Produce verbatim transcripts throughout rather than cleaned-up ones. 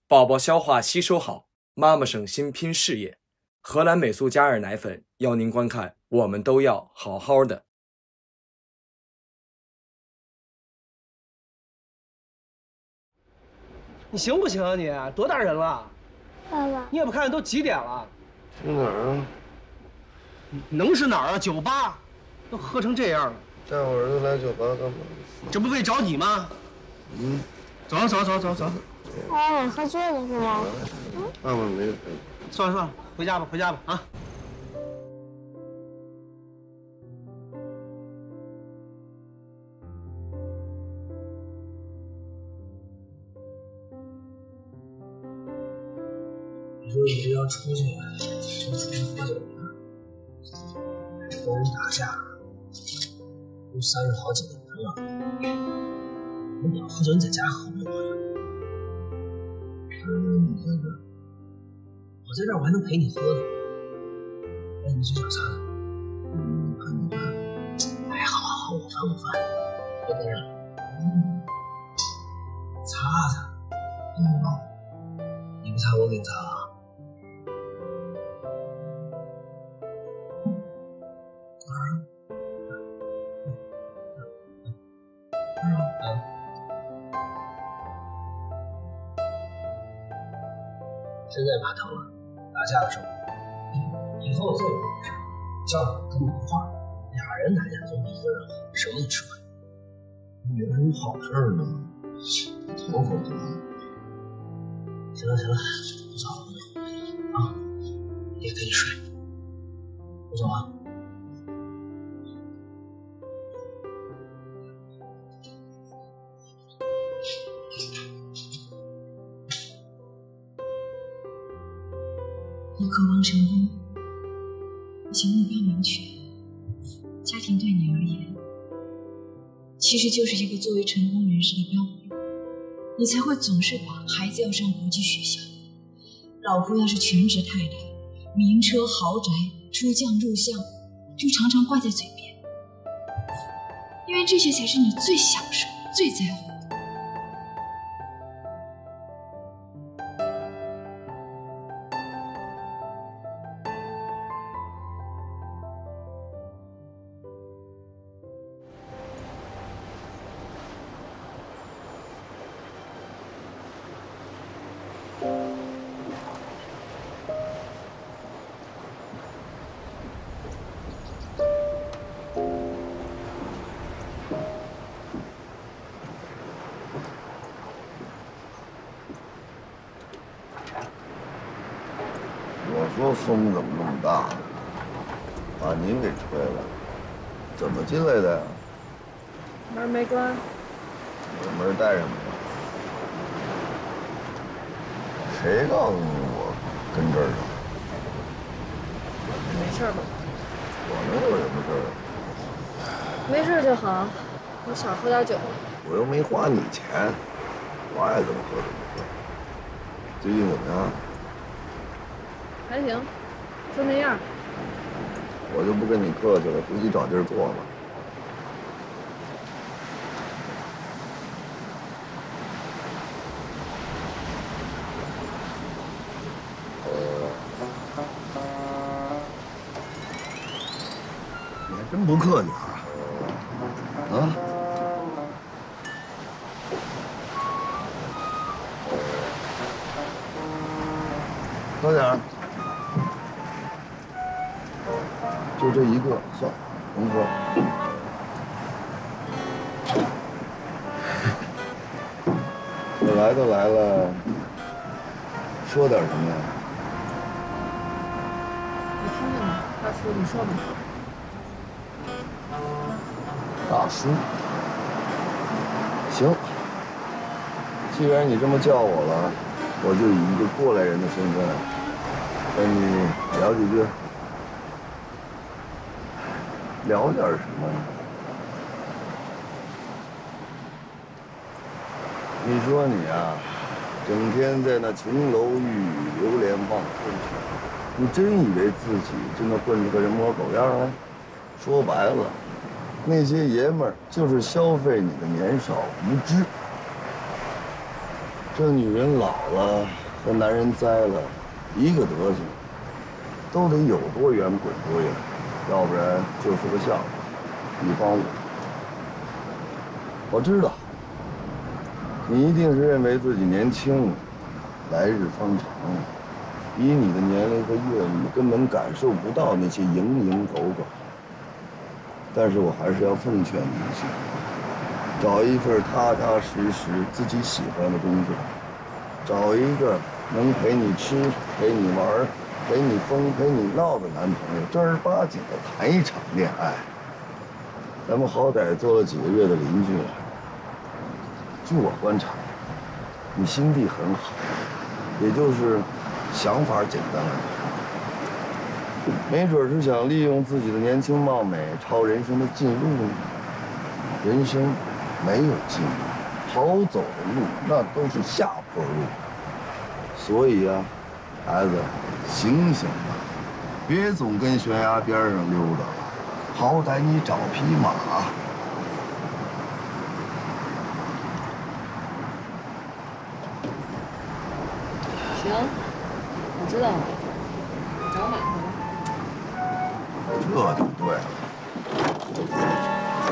宝宝消化吸收好，妈妈省心拼事业。荷兰美素加尔奶粉邀您观看，我们都要好好的。 你行不行啊你？多大人了？ 爸爸， 你也不看看都几点了？ 去哪儿啊？ 能是哪儿啊？酒吧，都喝成这样了。 带我儿子来酒吧干嘛？ 这不为找你吗？ 嗯， 走走走走走。 爸爸，你喝醉了是吗？ 爸爸没有。 算了算了，回家吧，回家吧啊！ 你说你这要出去，就出去喝酒呢，跟人打架，都三十好几个人了。你要喝酒，你在家喝没有用。 嗯，你在这儿。 我在这儿我还能陪你喝呢。哎，你嘴角擦的。 嗯，看你看。 哎，好好好，我翻我翻，别跟上。嗯，擦擦。 嗯， 你不擦我给你擦啊。哪儿啊？哪儿啊？啊。现在怕疼了。打架的时候，以后再有这种事，叫我跟你一块儿，俩人打架总比一个人好，省你吃亏。 有什么好事呢？头发多。 行了行了，不早了啊，爹跟你睡，我走啊。 我渴望成功，而且目标明确。家庭对你而言，其实就是一个作为成功人士的标准。你才会总是把孩子要上国际学校，老婆要是全职太太，名车豪宅出将入相，就常常挂在嘴边，因为这些才是你最享受、最在乎。 我说风怎么那么大呢？把您给吹了，怎么进来的呀？ 门没关。 我门带上没有？谁告诉你我跟这儿呢？ 没事吧？ 我能有什么事儿？ 没事就好。我少喝点酒。 我又没花你钱，我爱怎么喝怎么喝。最近怎么样？ 还行，就那样。 我就不跟你客气了，回去找地儿坐吧。你还真不客气啊！啊？喝点儿。就这一个，算了，甭喝。我来都来了，说点什么呀？ 你听见了，大叔，你说吧。 大叔，行，既然你这么叫我了，我就以一个过来人的身份跟你聊几句。聊点什么呀？你说你啊，整天在那琼楼玉宇、流连忘返去，你真以为自己就能混出个人模狗样来？说白了，那些爷们儿就是消费你的年少无知。 这女人老了和男人栽了，一个德行，都得有多远滚多远，要不然就是个笑话。比方我，我知道，你一定是认为自己年轻，来日方长，以你的年龄和阅历，根本感受不到那些蝇营狗苟。但是我还是要奉劝你一句。 找一份踏踏实实自己喜欢的工作，找一个能陪你吃、陪你玩、陪你疯、陪你闹的男朋友，正儿八经的谈一场恋爱。咱们好歹做了几个月的邻居了，据我观察，你心地很好，也就是想法简单而已。没准是想利用自己的年轻貌美抄人生的近路呢。人生。 没有近路，好走的路那都是下坡路。所以啊，孩子，醒醒吧，别总跟悬崖边上溜达了，好歹你找匹马。 行，我知道了，找马去吧。 这就对了。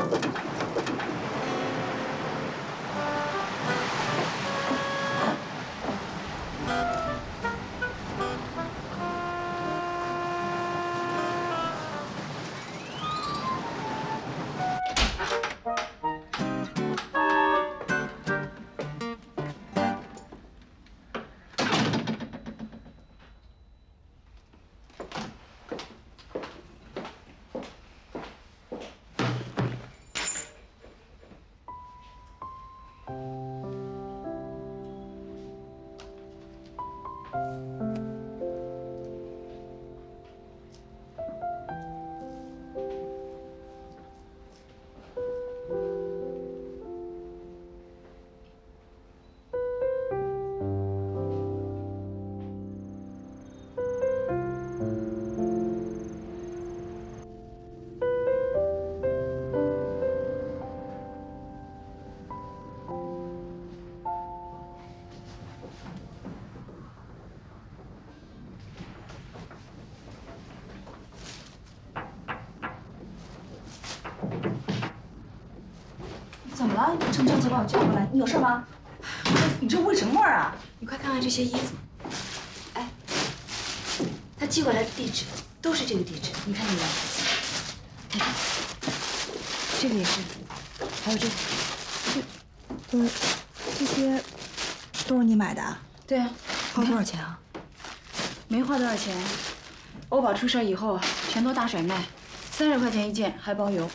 怎么了？这么着急把我叫过来，你有事吗？你这味什么味儿啊？ 你快看看这些衣服。哎，他寄过来的地址都是这个地址，你看见没有？你看，这个也是，还有这个。 这，呃，这些都是你买的啊？ 对啊。 花多少钱啊？ 没花多少钱。欧宝出事以后，全都大甩卖，三十块钱一件，还包邮。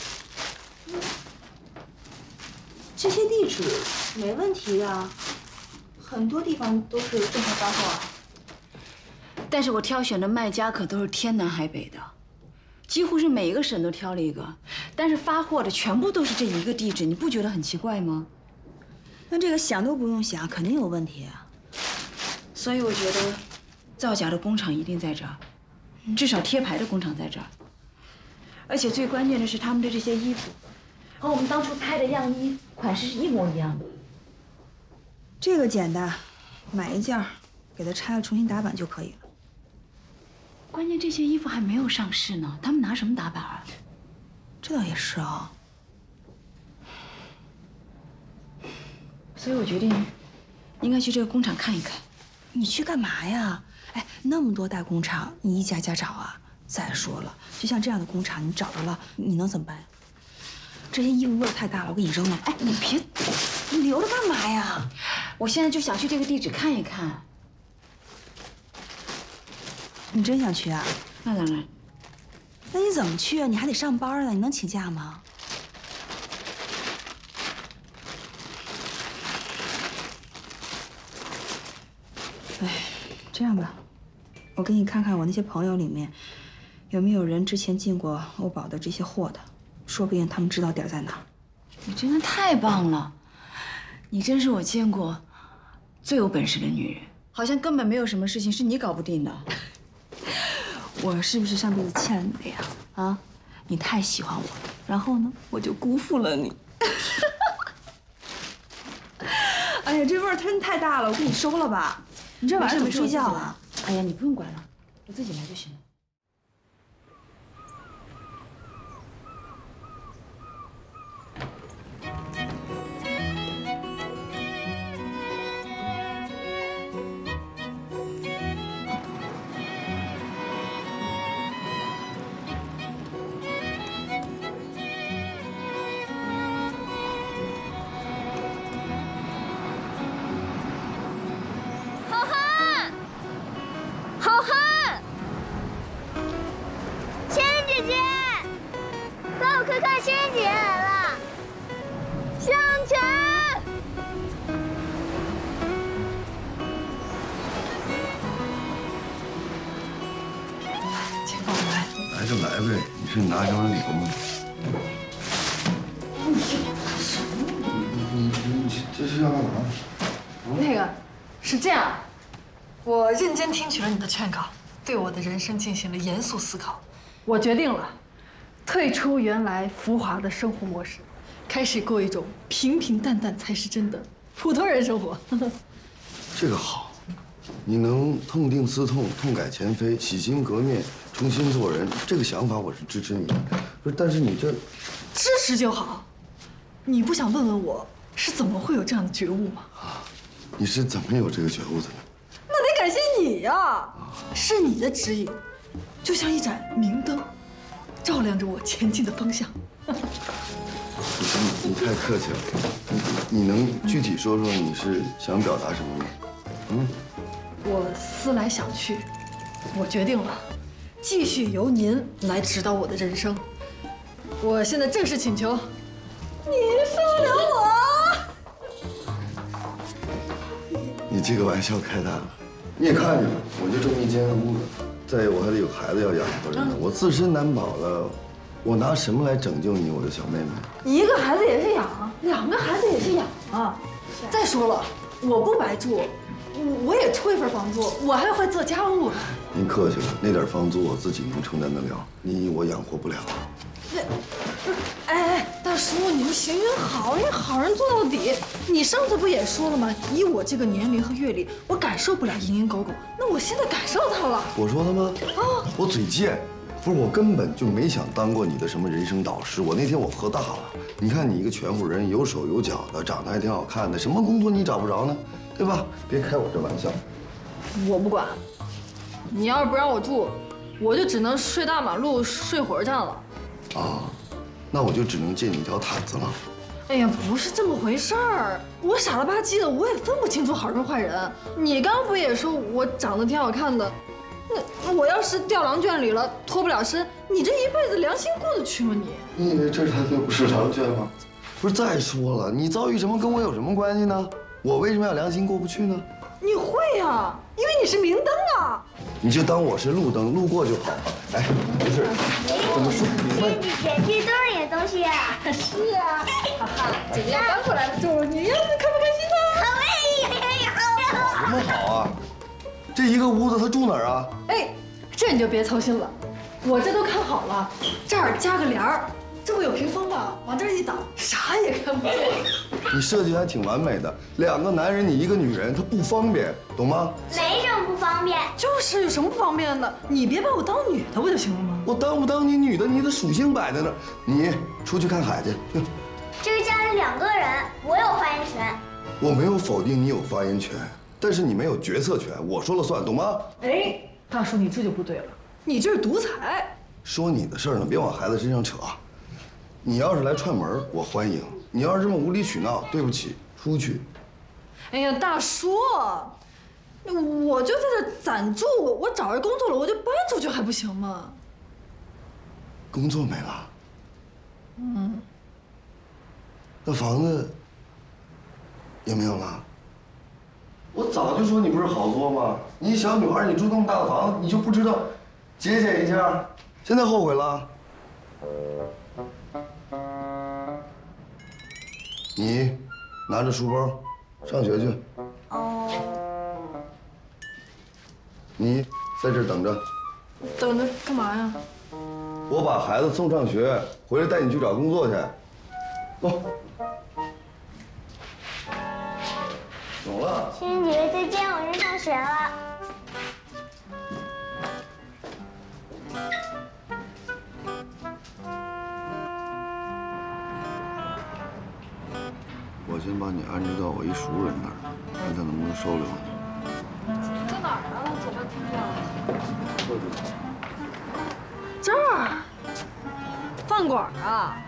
这些地址没问题的，很多地方都是正常发货啊。 但是我挑选的卖家可都是天南海北的，几乎是每一个省都挑了一个，但是发货的全部都是这一个地址，你不觉得很奇怪吗？ 那这个想都不用想，肯定有问题啊。 所以我觉得，造假的工厂一定在这儿，至少贴牌的工厂在这儿。而且最关键的是，他们的这些衣服。 和我们当初拍的样衣款式是一模一样的。 这个简单，买一件，给它拆了重新打版就可以了。 关键这些衣服还没有上市呢，他们拿什么打版啊？ 这倒也是啊。 所以我决定，应该去这个工厂看一看。 你去干嘛呀？哎，那么多大工厂，你一家家找啊？再说了，就像这样的工厂，你找着了，你能怎么办？ 这些衣服味儿太大了，我给你扔了。 哎，你别， 你留着干嘛呀？ 我现在就想去这个地址看一看。 你真想去啊？ 那当然。 那你怎么去啊？你还得上班呢，你能请假吗？哎，这样吧，我给你看看我那些朋友里面，有没有人之前进过欧宝的这些货的。 说不定他们知道点在哪儿。 你真的太棒了，你真是我见过最有本事的女人，好像根本没有什么事情是你搞不定的。 我是不是上辈子欠了你的呀？啊，你太喜欢我了，然后呢，我就辜负了你。 哎呀，这味儿真太大了，我给你收了吧。你这晚上怎么睡觉啊？ 哎呀，你不用管了，我自己来就行了。 来就来呗，你是拿什么理由吗？你你你这是要干嘛？ 那个，是这样，我认真听取了你的劝告，对我的人生进行了严肃思考。我决定了，退出原来浮华的生活模式，开始过一种平平淡淡才是真的普通人生活。 这个好，你能痛定思痛，痛改前非，洗心革面，重新做人，这个想法我是支持你的。不是，但是你这支持就好。你不想问问我是怎么会有这样的觉悟吗？ 啊，你是怎么有这个觉悟的呢？ 那得感谢你呀，是你的指引，就像一盏明灯，照亮着我前进的方向。 你你太客气了，你你能具体说说你是想表达什么吗？嗯， 我思来想去，我决定了，继续由您来指导我的人生。我现在正式请求，您收留我。 你这个玩笑开大了，你也看见了，我就这么一间屋子，再有我还得有孩子要养活着呢，我自身难保了，我拿什么来拯救你，我的小妹妹？ 一个孩子也是养，两个孩子也是养啊。再说了，我不白住。我也出一份房租，我还会做家务。 您客气了，那点房租我自己能承担得了，你我养活不了。 这，哎哎，大叔，你们行行好，你好人做到底。你上次不也说了吗？以我这个年龄和阅历，我感受不了蝇营狗苟。那我现在感受到了。 我说的吗？ 啊， 我嘴贱，不是我根本就没想当过你的什么人生导师。我那天我喝大了，你看你一个全乎人，有手有脚的，长得还挺好看的，什么工作你找不着呢？对吧？别开我这玩笑。 我不管，你要是不让我住，我就只能睡大马路、睡火车站了。 啊，那我就只能借你一条毯子了。 哎呀，不是这么回事儿，我傻了吧唧的，我也分不清楚好人坏人。你刚不也说我长得挺好看的？那我要是掉狼圈里了，脱不了身，你这一辈子良心过得去吗你？ 你以为这他就不是狼圈吗？不是，再说了，你遭遇什么跟我有什么关系呢？我为什么要良心过不去呢？ 你会呀，因为你是明灯啊。 你就当我是路灯，路过就好了。哎，不是，怎么说？ 仙子姐，这都是你的东西。 是啊，哈哈，姐姐搬过来了住，你要是开不开心呢？ 好哎，好。 什么好啊？这一个屋子他住哪儿啊？ 哎，这你就别操心了，我这都看好了，这儿加个帘儿。这不有屏风吗？往这儿一挡，啥也看不见。 你设计还挺完美的，两个男人你一个女人，他不方便，懂吗？ 没什么不方便， 就是有什么不方便的？你别把我当女的不就行了吗？ 我当不当你女的，你的属性摆在那儿。你出去看海去。 这个家里两个人，我有发言权。 我没有否定你有发言权，但是你没有决策权，我说了算，懂吗？ 哎，大叔，你这就不对了，你这是独裁。 说你的事儿呢，别往孩子身上扯。你要是来串门，我欢迎；你要是这么无理取闹，对不起，出去。 哎呀，大叔，我就在这暂住，我找着工作了，我就搬出去还不行吗？ 工作没了。 嗯。 那房子也没有了。我早就说你不是好做吗？你一小女孩，你住那么大的房子，你就不知道节俭一下？现在后悔了？你拿着书包上学去。 哦。 你在这儿等着。 等着干嘛呀？ 我把孩子送上学，回来带你去找工作去。走。 走了。 欣欣姐姐再见，我去上学了。 我先把你安置到我一熟人那儿，看他能不能收留你。 在哪儿啊？走半天了。这儿，饭馆啊。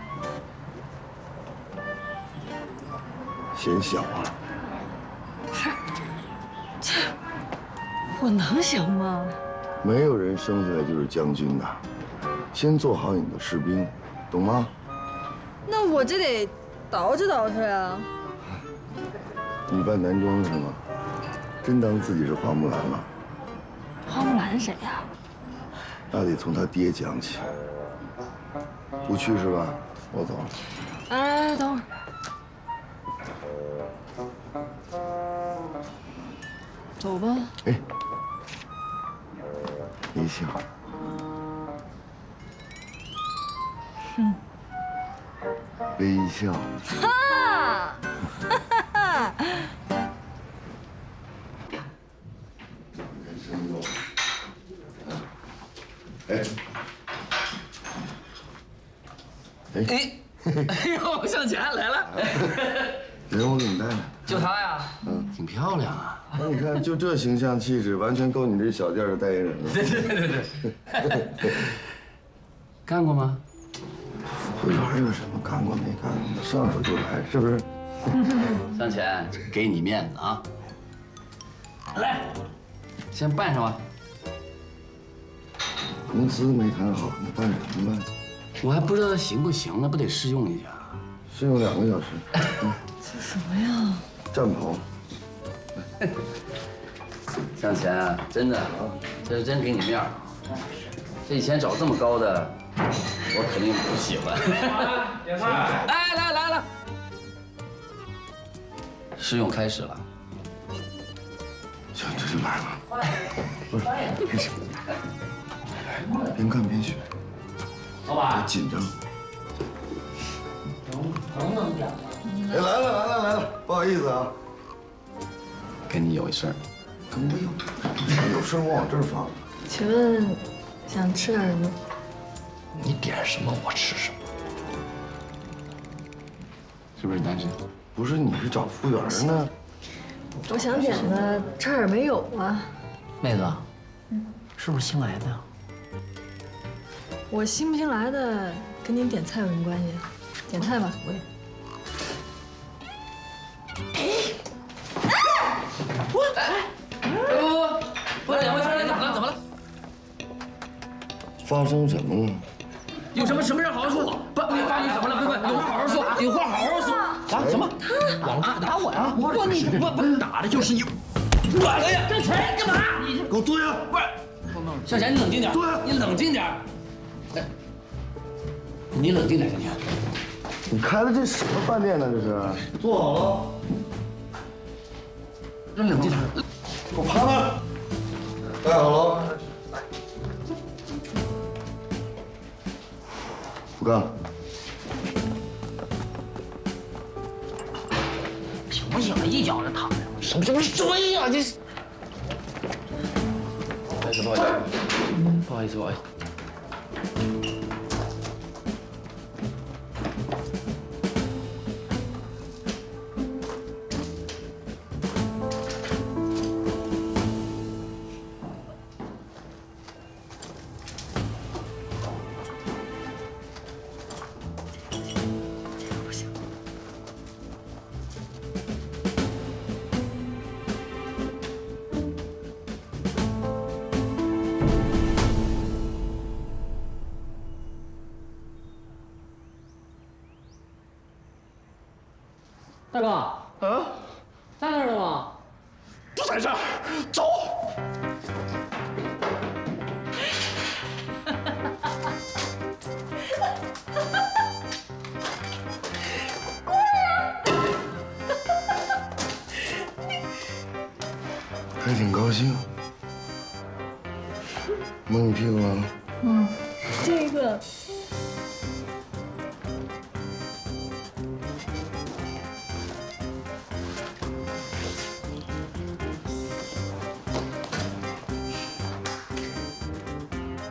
嫌小啊？ 是，这我能行吗？ 没有人生下来就是将军的，先做好你的士兵，懂吗？ 那我这得捯饬捯饬呀。 你扮男装是吗？真当自己是花木兰了？ 花木兰谁呀？ 那得从他爹讲起。不去是吧？我走了。 哎，等会儿。走吧。 哎，微笑。 嗯。 微笑。 哈！哈哈哈！ 哎。哎哎呦，向前来了。 人我给你带的。 就他呀？ 嗯， 挺漂亮啊。 那你看，就这形象气质，完全够你这小店的代言人了。 对对对对对。干过吗？ 服务员有什么干过没干过？上手就来，是不是？ 向前，给你面子啊！来，先办上吧。 公司没谈好，你办什么办？ 我还不知道行不行呢，不得试用一下？ 试用两个小时。嗯， 这什么呀？ 战袍。 向前啊，真的啊，这是真给你面儿。这以前找这么高的，我肯定不喜欢。哎，来来来，试用开始了。 行，这就来了。不是，别什么？边干边学。 老板， 紧张。 能能不能点？ 哎，来了来了来了，不好意思啊。 跟你有一事儿。 跟我有？有事我往这儿放。 请问，想吃点什么？ 你点什么我吃什么。是不是单身？ 不是，你是找服务员呢。 我想点的差点没有啊。 妹子，是不是新来的呀？ 我新不新来的跟您点菜有什么关系？点菜吧。我也。 我哎，不不不，不是两位兄弟，怎么了？怎么了？ 发生什么了？ 有什么什么事好好说。不，你发你怎么了？快快，有话好好说，有话好好说。啊？什么？老大打我呀？我你不不打的就是你。我了呀！这谁干嘛？你给我坐下！ 不是，向前，你冷静点。 对， 你冷静点。哎，你冷静点，向前。 你开的这什么饭店呢？这是？坐好了。 你冷静点。 给我趴那。带好了。不干了。 行不行啊？一脚就躺下。什么什么追呀？这是。不好意思，不好意思，不好意思，不好意思。 大哥，啊，在那儿呢吗？ 不在这儿，走。 过来。 还挺高兴。摸你屁股了？ 嗯，这个。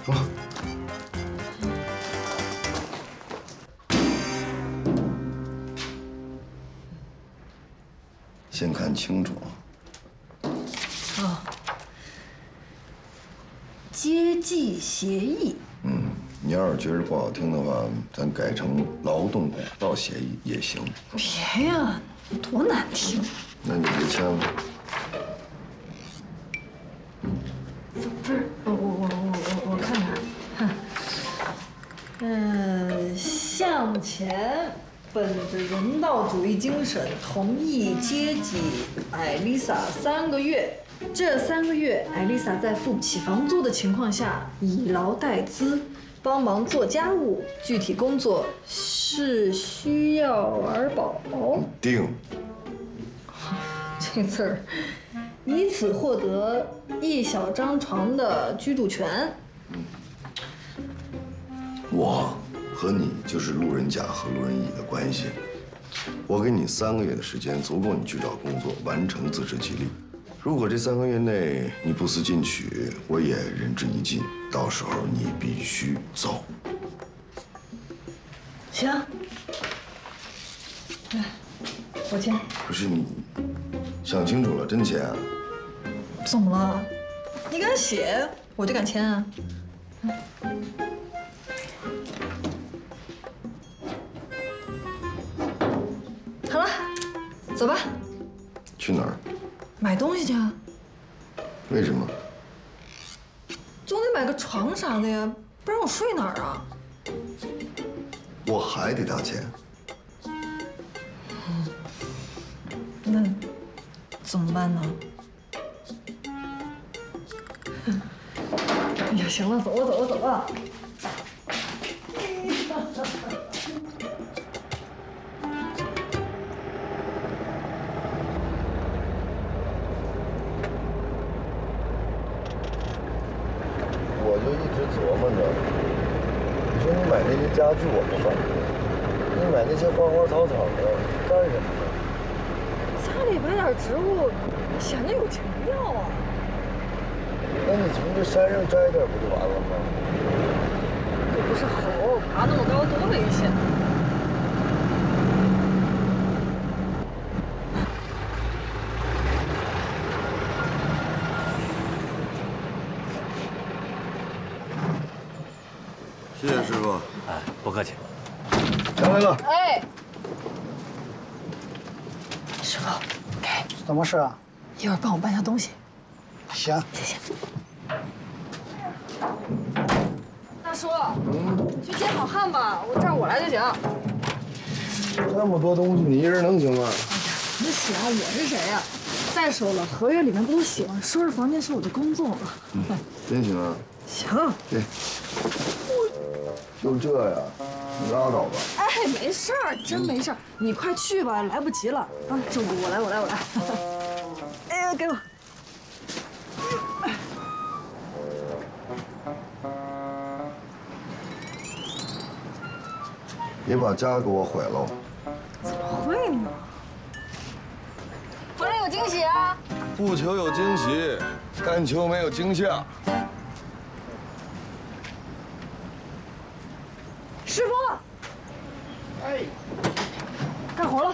走。先看清楚。 哦，接济协议。 嗯，你要是觉得不好听的话，咱改成劳动改造协议也行。 别呀，多难听。 那你就签吧。 不是，我我我我我我看看。嗯，向前。 本着人道主义精神，同意接济艾丽莎三个月。这三个月，艾丽莎在付不起房租的情况下，以劳代资，帮忙做家务。具体工作是需要儿保。 定。 这字儿，以此获得一小张床的居住权。 我。 和你就是路人甲和路人乙的关系。我给你三个月的时间，足够你去找工作，完成自食其力。如果这三个月内你不思进取，我也仁至义尽。到时候你必须走。 行，来，我签。 不是你想清楚了，真签啊？ 怎么了？你敢写，我就敢签啊。嗯 好了，走吧。 去哪儿？ 买东西去啊。 为什么？ 总得买个床啥的呀，不然我睡哪儿啊？ 我还得搭钱。 嗯，那怎么办呢？哎呀，行了，走吧，走吧，走吧。 琢磨着，你说你买那些家具我不反对，你买那些花花草草的干什么呢？ 家里摆点植物，显得有情调啊。 那你从这山上摘点不就完了吗？ 又不是猴，爬那么高多危险。 谢谢师傅。 哎，不客气。 下来了。 哎，师傅，给。 什么事啊？ 一会儿帮我搬下东西。 行， 谢谢。大叔，嗯，你去接好汉吧，我这儿我来就行。 那么多东西，你一人能行吗？ 哎呀，你行，我是谁呀？再说了，合约里面不都写了，收拾房间是我的工作吗？ 嗯，真行啊。 行。 对。就这呀，你拉倒吧。 哎，没事儿，真没事儿，你快去吧，来不及了啊！这我我来，我来，我来。哎呀，给我。 别把家给我毁了。 怎么会呢？回来有惊喜啊！ 不求有惊喜，但求没有惊吓。 师傅，哎，干活了。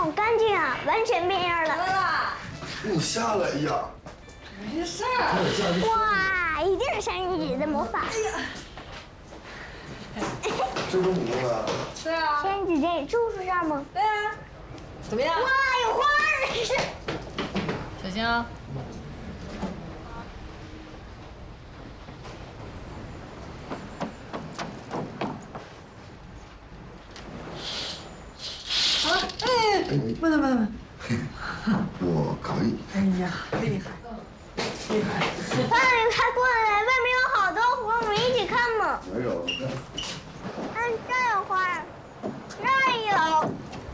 好干净啊，完全变样了。来啦！ 你下来呀！ 没事儿。哇，一定是山人姐姐的魔法。 这是你弄的？ 对啊。山人姐姐，你住宿这儿吗？ 对啊。怎么样？ 哇，有花儿！ 小心啊！ 好了，哎，慢点，慢点，慢点。 我可以。 哎呀，厉害，厉害！ 爸，你快过来，外面有好多花，我们一起看嘛。 没有。 看，这儿有花，这儿有。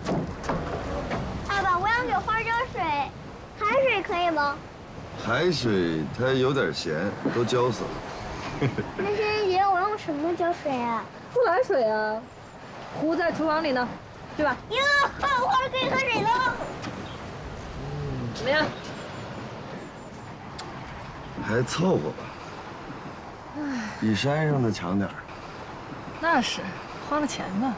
爸爸，我想给花浇水，海水可以吗？ 海水它有点咸，都浇死了。 那仙人姐，我用什么浇水啊？ 自来水啊，壶在厨房里呢，对吧？ 哟，花可以喝水了。 怎么样？ 还凑合吧，比山上的强点儿。 那是，花了钱呢。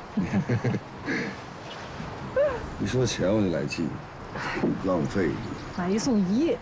一说钱我就来气，浪费。 买一送一。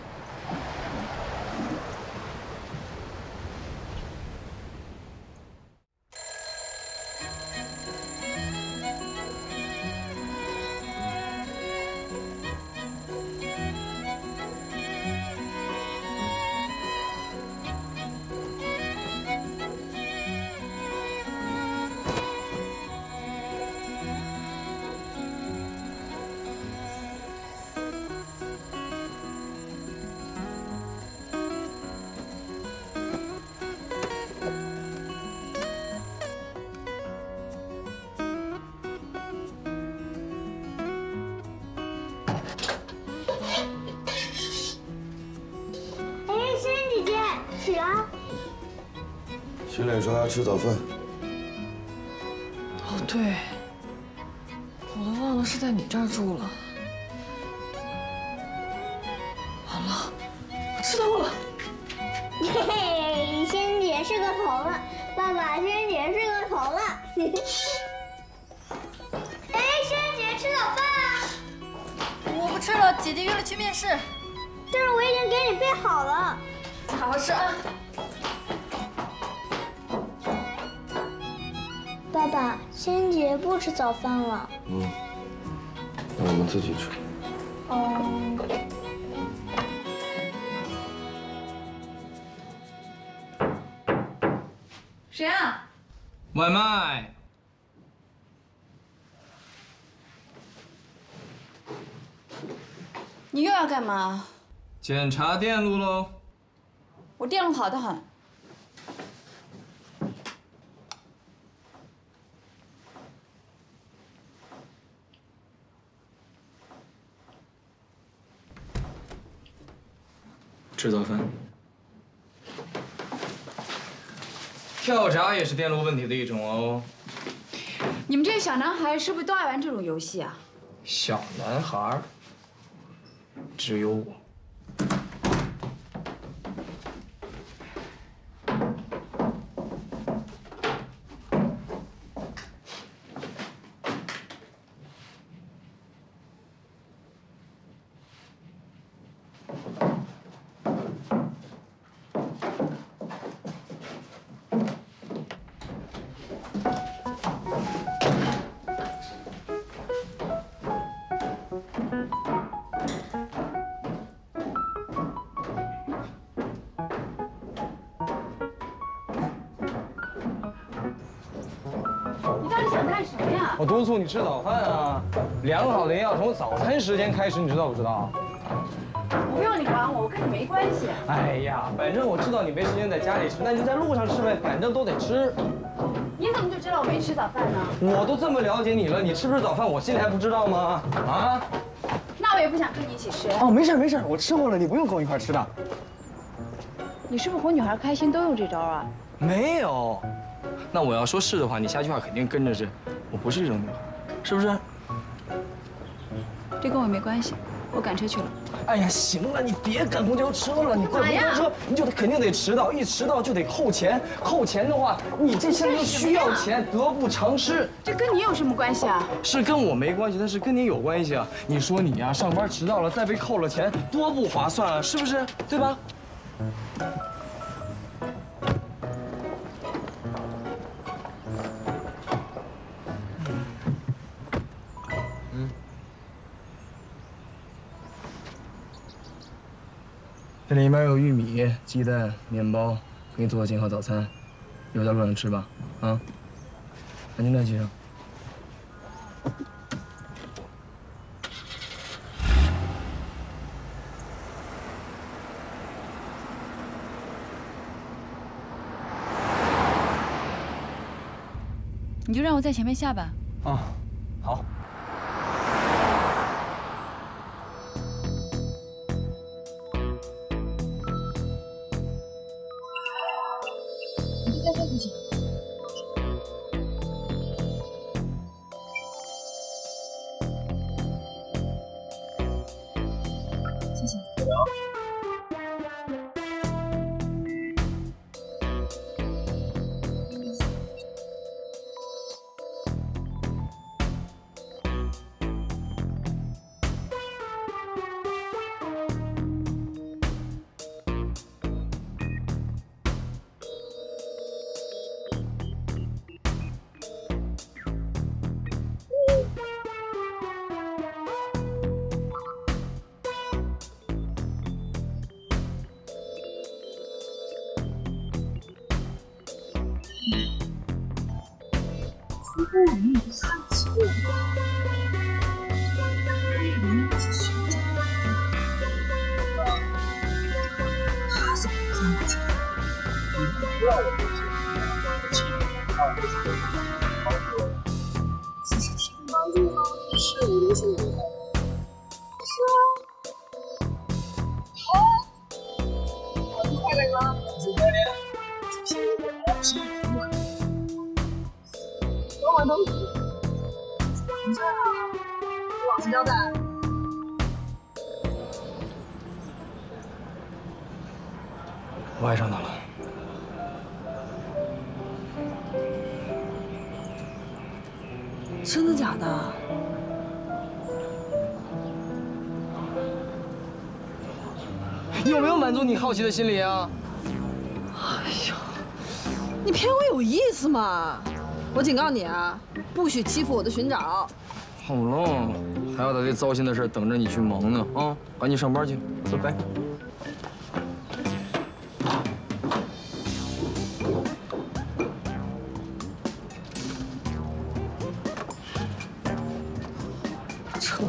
洗脸刷牙吃早饭。 哦，对，我都忘了是在你这儿住了。完了，我知道了。 嘿嘿，仙人姐是个头了，爸爸，仙人姐是个头了。哎，仙人姐吃早饭啊！ 我不吃了，姐姐约了去面试。 但是我已经给你备好了。 好好吃啊。 爸爸，仙人姐不吃早饭了。 嗯，那我们自己吃。 哦。 谁啊？ 外卖。 你又要干嘛？ 检查电路喽。 我电路好得很。 吃早饭。跳闸也是电路问题的一种哦。 你们这些小男孩是不是都爱玩这种游戏啊？ 小男孩，只有我。 我督促你吃早饭啊！良好的营养从早餐时间开始，你知道不知道？ 不用你管我，我跟你没关系。 哎呀，反正我知道你没时间在家里吃，那你就在路上吃呗，反正都得吃。 你怎么就知道我没吃早饭呢？ 我都这么了解你了，你吃不吃早饭，我心里还不知道吗？啊？ 那我也不想跟你一起吃。 哦，没事没事，我吃过了，你不用跟我一块吃的。 你是不是哄女孩开心都用这招啊？ 没有。那我要说是的话，你下句话肯定跟着是，我不是这种女孩，是不是？ 这跟我没关系。 我赶车去了。 哎呀，行了，你别赶公交车了，你赶公交车你就肯定得迟到，一迟到就得扣钱，扣钱的话，你这现在又需要钱，得不偿失。 这跟你有什么关系啊？ 是跟我没关系，但是跟你有关系啊！你说你呀，上班迟到了，再被扣了钱，多不划算啊，是不是？对吧？这里面有玉米、鸡蛋、面包，给你做个健康早餐，留在路上吃吧，啊！赶紧带系上。 你就让我在前面下吧。 啊，好。 不然你看错了，人是学长，他怎么这么讲？你不要我这些，请让我帮助我，只是提供帮助吗？是我留下来的。是啊。好，我是坏人吗？我是教练，这些我是不可能。我都是，你这我老实交代。 我爱上他了。 真的假的？ 有没有满足你好奇的心理啊？ 哎呦，你骗我有意思吗？我警告你啊，不许欺负我的寻找。 好了，还有大堆糟心的事等着你去忙呢啊！赶紧上班去，拜拜。 撤。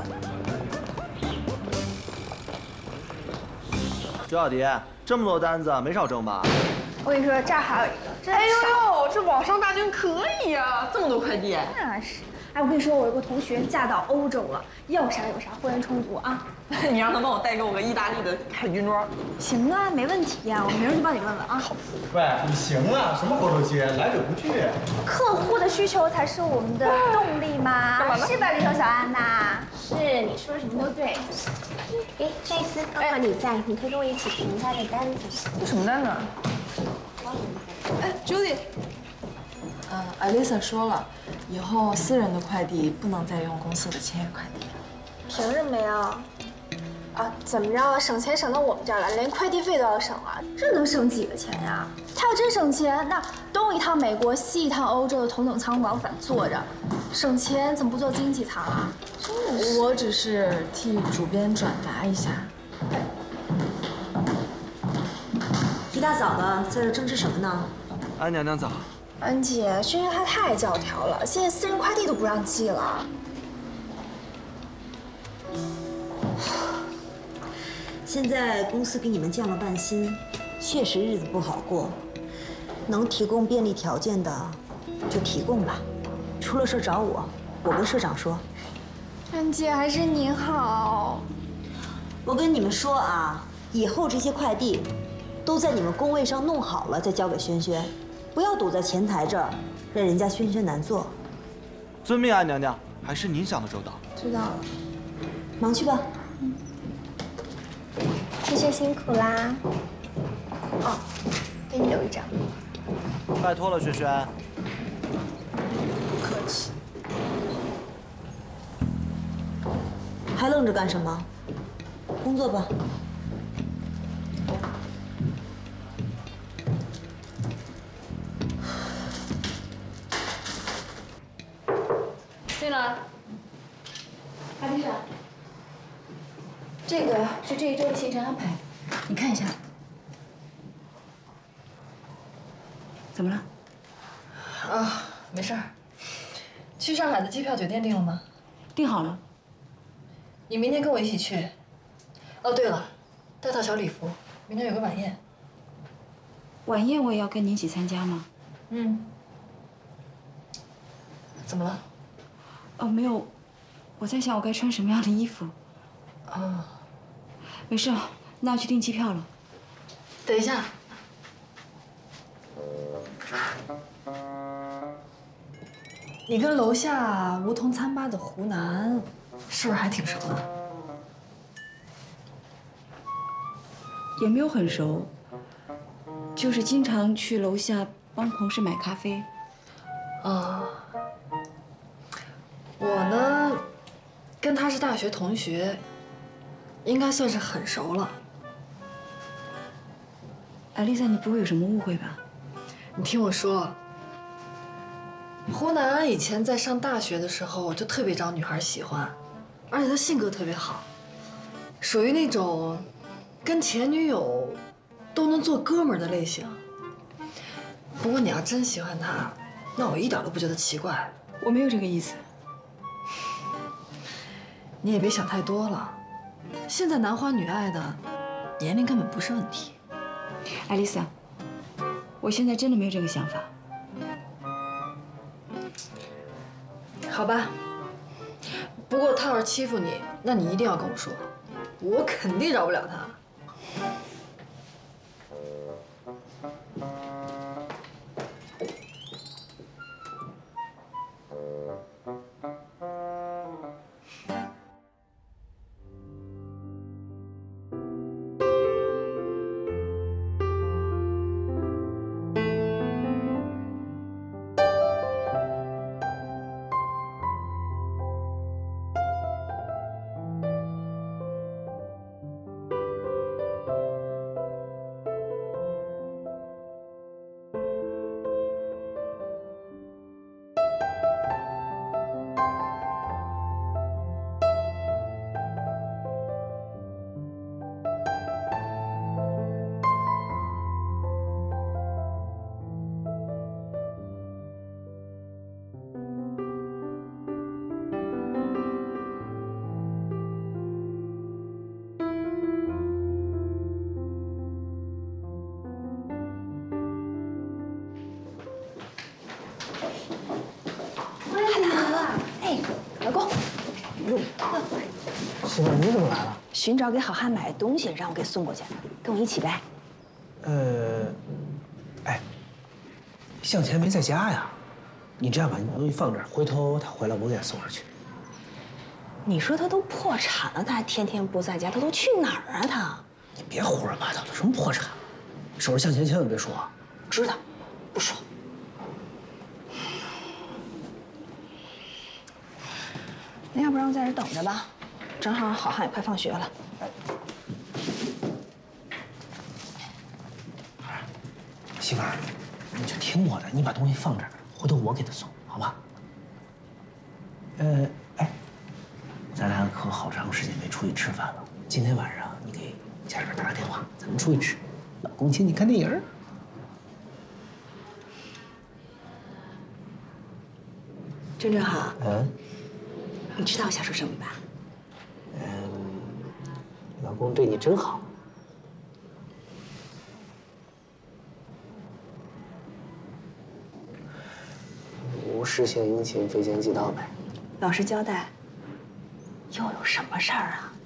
周小迪，这么多单子没少挣吧？ 我跟你说，这儿还有一个，真哎呦呦，这网上大军可以呀，这么多快递。 那是。哎，我跟你说，我有个同学嫁到欧洲了，要啥有啥，货源充足啊。 你让他帮我代购个意大利的海军装。 行啊，没问题呀，我明儿就帮你问问啊。 喂，你行啊，什么活都接，来者不拒。 客户的需求才是我们的动力嘛，是吧，绿头小安呐？是，你说什么都对。哎，这次刚好你在，你可以跟我一起评一下这单子。 这什么单子？哎 ，Judy。 嗯，艾丽莎说了，以后私人的快递不能再用公司的签约快递了。 凭什么呀？啊，怎么着？省钱省到我们这儿来，连快递费都要省啊？这能省几个钱呀？他要真省钱，那东一趟美国，西一趟欧洲的头等舱往返坐着，省钱怎么不坐经济舱啊？真是。 我只是替主编转达一下。 一大早的，在这争执什么呢？ 安娘娘早。 安姐，轩轩他太教条了，现在私人快递都不让寄了。 现在公司给你们降了半薪，确实日子不好过。能提供便利条件的就提供吧，出了事找我，我跟社长说。 安姐，还是你好。 我跟你们说啊，以后这些快递都在你们工位上弄好了再交给轩轩。不要堵在前台这儿，让人家轩轩难做。 遵命，安娘娘，还是您想的周到。 知道了， 忙去吧。 轩轩辛苦啦。哦，给你留一张。 拜托了，轩轩。 不客气。 还愣着干什么？工作吧。 对了，阿丽莎，这个是这一周的行程安排，你看一下。怎么了？ 啊，没事儿。去上海的机票、酒店订了吗？ 订好了。 你明天跟我一起去。哦，对了，带套小礼服，明天有个晚宴。 晚宴我也要跟你一起参加吗？ 嗯。怎么了？ 哦，没有，我在想我该穿什么样的衣服。 哦， 没事，那我去订机票了。 等一下。你跟楼下梧桐餐吧的湖南，是不是还挺熟的？ 也没有很熟，就是经常去楼下帮同事买咖啡。 啊。我呢，跟他是大学同学，应该算是很熟了。 艾丽莎，你不会有什么误会吧？ 你听我说，湖南以前在上大学的时候就特别招女孩喜欢，而且他性格特别好，属于那种跟前女友都能做哥们儿的类型。不过你要真喜欢他，那我一点都不觉得奇怪。 我没有这个意思。 你也别想太多了，现在男欢女爱的，年龄根本不是问题。 艾丽莎，我现在真的没有这个想法。 好吧，不过他要是欺负你，那你一定要跟我说，我肯定饶不了他。 老公， 媳妇，你怎么来了？ 寻找给好汉买的东西，让我给送过去，跟我一起呗。 呃，哎，向前没在家呀？你这样吧，你把东西放这儿，回头他回来我给他送上去。 你说他都破产了，他还天天不在家，他都去哪儿啊？他？ 你别胡说八道了，什么破产？守着向前千万别说啊。 知道，不说。 那要不然我在这等着吧，正好好汉也快放学了。 媳妇儿，你就听我的，你把东西放这儿，回头我给他送，好吧？呃，哎，咱俩可好长时间没出去吃饭了，今天晚上你给家里边打个电话，咱们出去吃，老公请你看电影。 郑正好， 嗯。 你知道我想说什么吧？ 嗯，老公对你真好。无事献殷勤，非奸即盗呗。 老实交代，又有什么事儿啊？